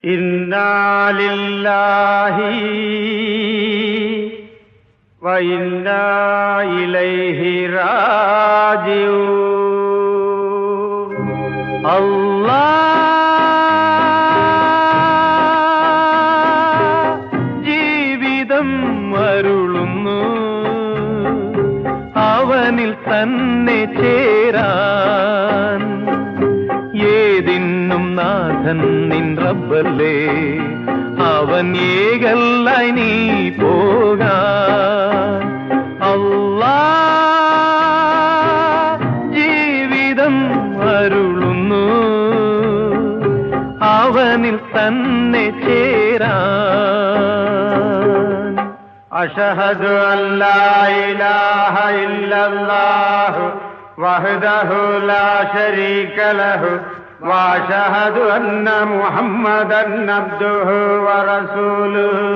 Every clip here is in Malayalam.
ഇന്നാ ലില്ലാഹി വ ഇന്നാ ഇലൈഹി റാജിഊൻ. അല്ലാഹ് ജീവിതം അരുളുന്നു, അവനിൽ തന്നെ ചേരാൻ. ഏതിന്നും നാഥൻ നിൻ റബ്ബല്ലേ, അവൻ ഏകല്ലായി നീ പോകാൻ. അല്ലാഹ് ജീവിതം അരുളുന്നു, അവനിൽ തന്നെ ചേരാൻ. അഷ്ഹദു അല്ലാ ഇലാഹ ഇല്ലല്ലാഹു വഹ്ദഹു ലാ ശരീക ലഹു വഅഷ്ഹദു അന്ന മുഹമ്മദൻ അബ്ദുഹു വറസൂലുഹു.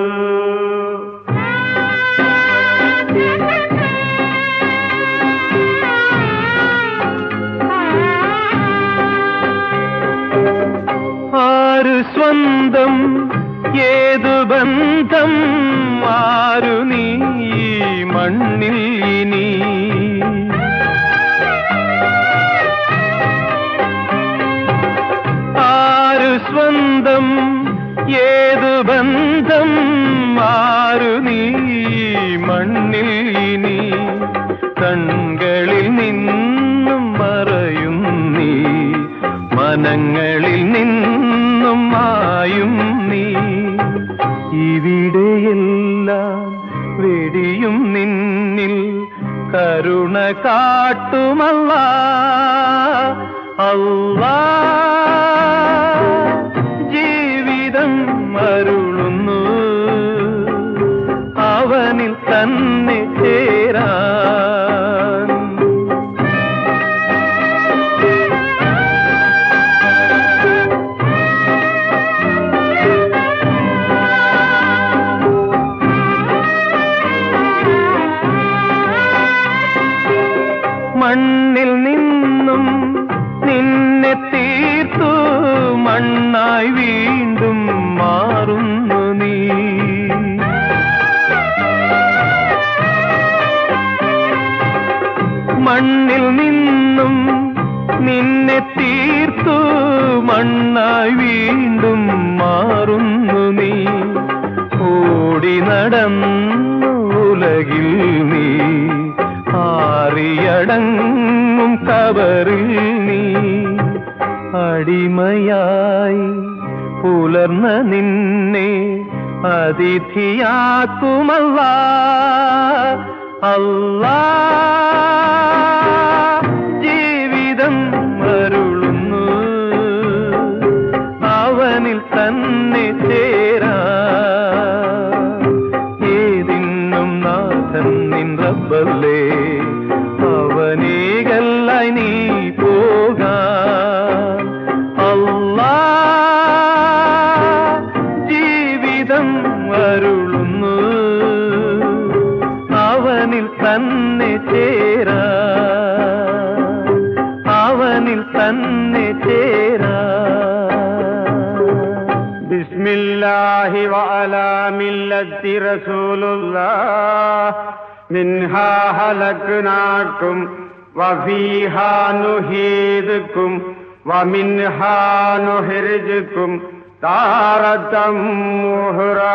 ആരു സ്വന്തം ഏതു ബന്ധം, ആരു നീ മണ്ണിൽ ഇനി. ആരു സ്വന്തം ഏതു ബന്ധം, ആരു നീ മണ്ണിൽ ഇനി. കൺകളിൽ നിന്നും മറയും നീ, മനങ്ങളിൽ നിന്നും മായും നീ. ഇവിടെയെല്ലാം വെടിയും നിന്നിൽ കരുണ കാട്ടുമല്ലാഹ്. അല്ലാഹ് ജീവിതം അരുളുന്നു, അവനിൽ തന്നെ ചേരാൻ. മണ്ണിൽ നിന്നും നിന്നെ തീർത്തു, മണ്ണായി വീണ്ടും മാറുന്നു നീ. മണ്ണിൽ നിന്നും നിന്നെ തീർത്തു, മണ്ണായി വീണ്ടും മാറുന്നു നീ. ഓടി നടന്നു ഉലകിൽ നീ, ആറിയടങ്ങും കബറിൽ നീ. അടിമയായി പുലർന്ന നിന്നെ അതിഥിയാക്കുമല്ലാഹ്. അല്ലാഹ് ജീവിതം അരുളുന്നു, അവനിൽ തന്നെ ചേരാൻ. ഏതിന്നും നാഥൻ നിൻ റബ്ബല്ലേ, അവനേകല്ലായി നീ പോകാൻ. അല്ലാഹ് ജീവിതം അരുളുന്നു, അവനിൽ തന്നെ ചേരാൻ, അവനിൽ തന്നെ ചേരാൻ. ബിസ്മില്ലാഹി വഅലാ മില്ലത്തി റസൂലുള്ളാഹ്. മിൻഹാ ഖലഖ്നാകും വഫീഹാ നുഈദുകും വമിൻഹാ നുഖ്രിജുകും താറതൻ ഉഖ്റാ.